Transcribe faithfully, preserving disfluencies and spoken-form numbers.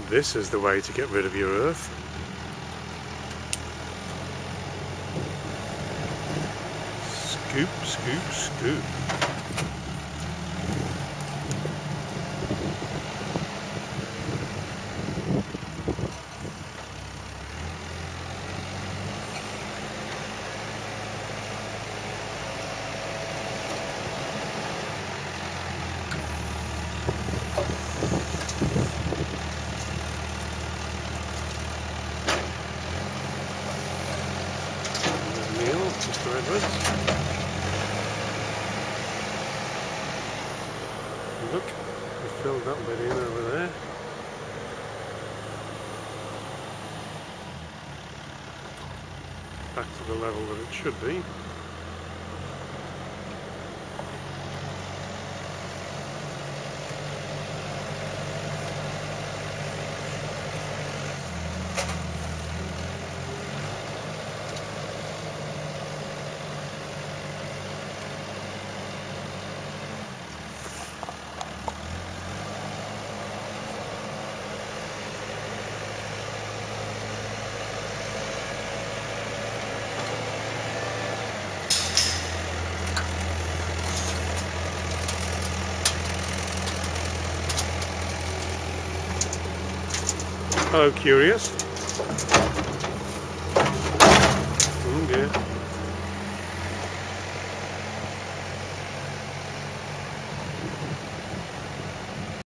This is the way to get rid of your earth. Scoop, scoop, scoop. Just the red ones. Look, we filled that bit in over there. Back to the level that it should be. Hello, curious. Oh dear.